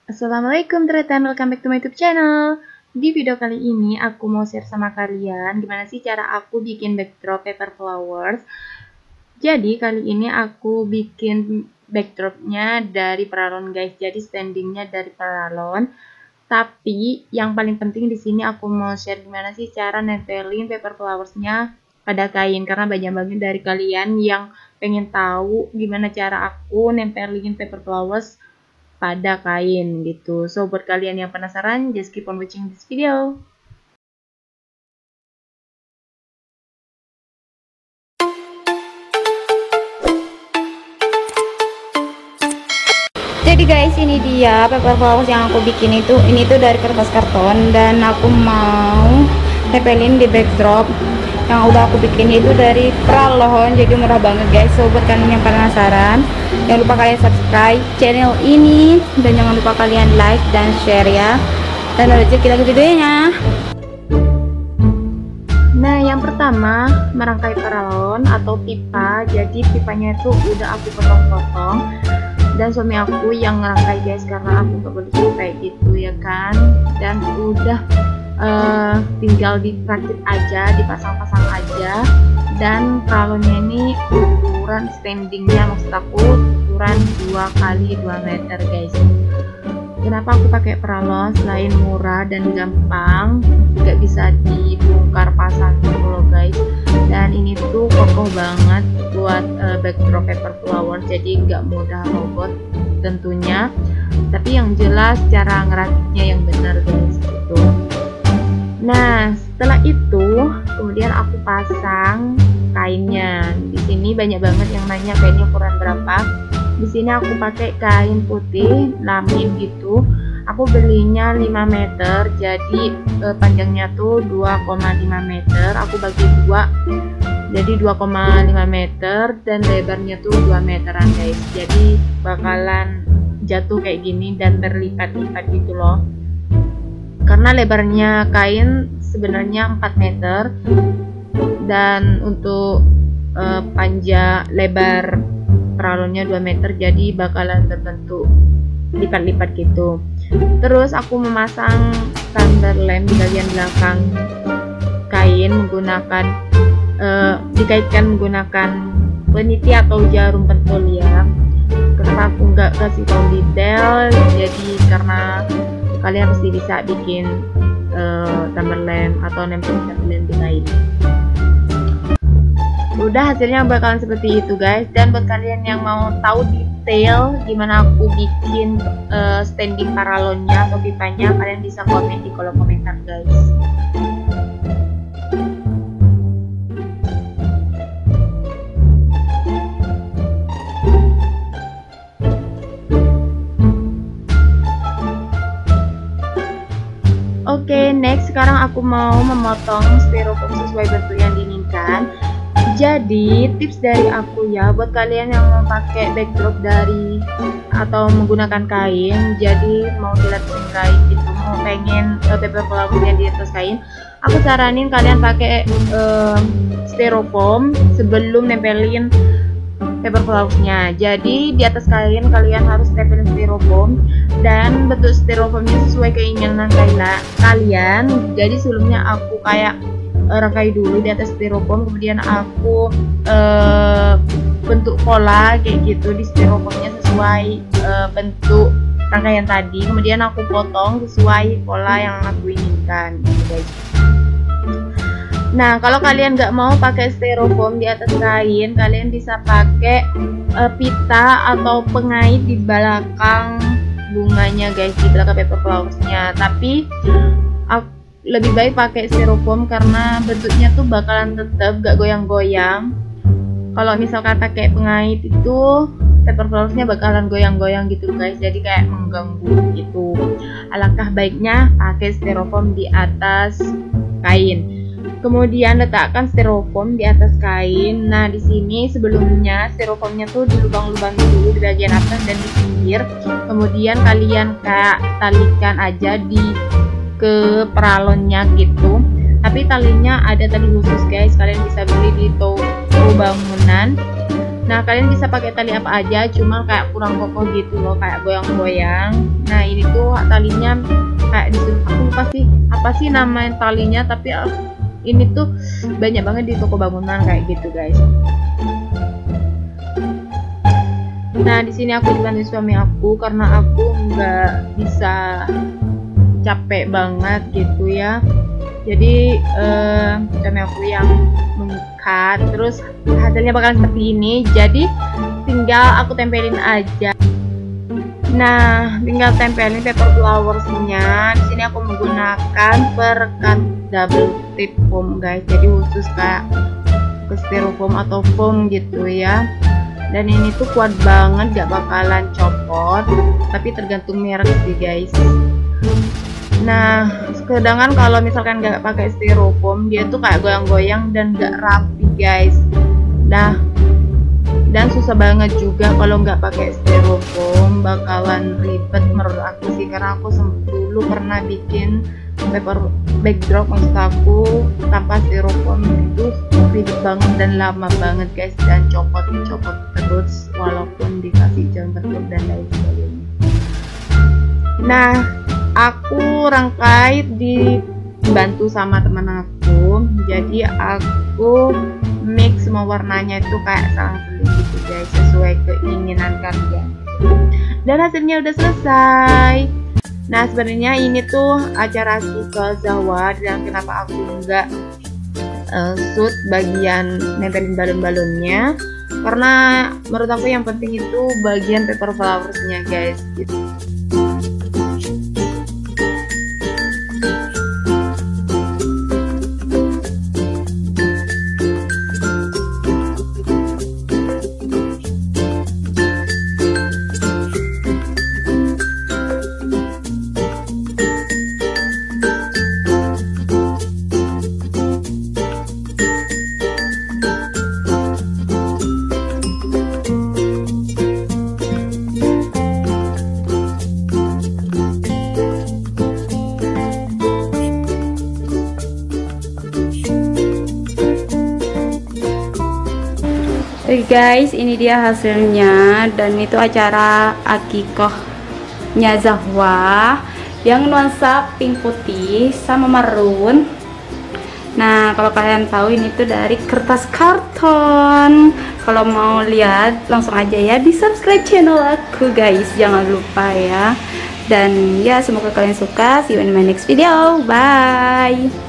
Assalamualaikum teman-teman, welcome back to my YouTube channel. Di video kali ini aku mau share sama kalian gimana sih cara aku bikin backdrop paper flowers. Jadi kali ini aku bikin backdropnya dari paralon guys. Jadi standingnya dari paralon. Tapi yang paling penting di sini aku mau share gimana sih cara nempelin paper flowersnya pada kain, karena banyak banget dari kalian yang pengen tahu gimana cara aku nempelin paper flowers pada kain gitu. So buat kalian yang penasaran, just keep on watching this video. Jadi guys, ini dia paper flowers yang aku bikin itu. Ini tuh dari kertas karton dan aku mau tempelin di backdrop yang udah aku bikin itu dari paralon. Jadi murah banget guys. So buat kalian yang penasaran, jangan lupa kalian subscribe channel ini dan jangan lupa kalian like dan share ya. Dan lanjut kita ke videonya. Nah, yang pertama merangkai paralon atau pipa. Jadi pipanya itu udah aku potong-potong dan suami aku yang ngerangkai guys, karena aku gak boleh kayak gitu ya kan. Dan udah tinggal dirakit aja, dipasang-pasang aja. Dan paralonnya ini ukuran standingnya, maksud aku ukuran 2 x 2 meter guys. Kenapa aku pakai paralon? Selain murah dan gampang, juga bisa dibongkar pasang gitu loh guys. Dan ini tuh kokoh banget buat backdrop paper flower, jadi nggak mudah robot tentunya. Tapi yang jelas cara ngerakitnya yang benar guys gitu. Nah, setelah itu kemudian aku pasang kainnya. Di sini banyak banget yang nanya kainnya ukuran berapa. Di sini aku pakai kain putih lamin gitu. Aku belinya 5 meter, jadi panjangnya tuh 2,5 meter. Aku bagi 2, jadi 2,5 meter dan lebarnya tuh 2 meteran guys. Jadi bakalan jatuh kayak gini dan berlipat-lipat gitu loh. Karena lebarnya kain sebenarnya 4 meter dan untuk panjang lebar paralonnya 2 meter, jadi bakalan berbentuk lipat-lipat gitu. Terus aku memasang thunder lamp di bagian belakang kain menggunakan dikaitkan menggunakan peniti atau jarum pentul ya. Kenapa aku nggak kasih tahu detail? Jadi karena kalian pasti bisa bikin thunder lamp atau nempel thunder lamp di kain. Udah, hasilnya bakalan seperti itu guys. Dan buat kalian yang mau tahu detail gimana aku bikin standing paralonnya atau pipanya, kalian bisa komen di kolom komentar guys. Oke, next sekarang aku mau memotong styrofoam sesuai bentuk yang diinginkan. Jadi tips dari aku ya, buat kalian yang mau pakai backdrop dari atau menggunakan kain, jadi mau dilapisin kain gitu, mau pengen paper flowersnya di atas kain, aku saranin kalian pakai styrofoam sebelum nempelin paper flowersnya. Jadi di atas kain kalian harus tempelin styrofoam dan bentuk styrofoamnya sesuai keinginan kalian. Jadi sebelumnya aku kayak rangkai dulu di atas styrofoam, kemudian aku bentuk pola kayak gitu di styrofoamnya sesuai bentuk rangkaian tadi, kemudian aku potong sesuai pola yang aku inginkan gitu guys. Nah, kalau kalian nggak mau pakai styrofoam di atas kain, kalian bisa pakai pita atau pengait di belakang bunganya guys, di belakang paper flowersnya. Tapi lebih baik pakai styrofoam karena bentuknya tuh bakalan tetap gak goyang-goyang. Kalau misalkan pakai pengait itu paper flowersnya bakalan goyang-goyang gitu guys, jadi kayak mengganggu gitu. Alangkah baiknya pakai styrofoam di atas kain. Kemudian letakkan styrofoam di atas kain. Nah, di sini sebelumnya styrofoamnya tuh dilubang-lubangi dulu di bagian atas dan di pinggir. Kemudian kalian kayak talikan aja ke paralonnya gitu. Tapi talinya ada tali khusus guys, kalian bisa beli di toko bangunan. Nah, kalian bisa pakai tali apa aja, cuma kayak kurang kokoh gitu loh, kayak goyang-goyang. Nah, ini tuh talinya kayak disuruh, aku lupa sih apa sih nama talinya, tapi ini tuh banyak banget di toko bangunan kayak gitu guys. Nah, di sini aku dibantu suami aku karena aku nggak bisa capek banget gitu ya. Jadi suami aku yang mengikat, terus hasilnya bakalan seperti ini. Jadi tinggal aku tempelin aja. Nah, tinggal tempelin paper flowersnya. Di sini aku menggunakan perekat double tip foam guys. Jadi khusus kayak ke styrofoam atau foam gitu ya. Dan ini tuh kuat banget, gak bakalan copot, tapi tergantung merek sih guys. Nah, sedangkan kalau misalkan gak pakai styrofoam, dia tuh kayak goyang-goyang dan gak rapi guys. Nah, dan susah banget juga kalau nggak pakai styrofoam, bakalan ribet menurut aku sih, karena aku dulu pernah bikin paper backdrop maksud aku tanpa styrofoam, itu ribet banget dan lama banget guys, dan copot terus walaupun dikasih jam tertutup dan lain sebagainya. Nah, aku rangkai dibantu sama teman aku, jadi aku mix semua warnanya itu kayak selang-seling gitu guys, sesuai keinginan kalian. Dan hasilnya udah selesai. Nah, sebenarnya ini tuh acara Akikah Zahwa, dan kenapa aku nggak shoot bagian nempelin balon-balonnya, karena menurut aku yang penting itu bagian paper flowersnya guys gitu. Oke guys, ini dia hasilnya, dan itu acara Akikahnya Zahwa yang nuansa pink putih sama maroon. Nah, kalau kalian tahu ini tuh dari kertas karton. Kalau mau lihat langsung aja ya di subscribe channel aku guys, jangan lupa ya. Dan ya, semoga kalian suka. See you in my next video. Bye.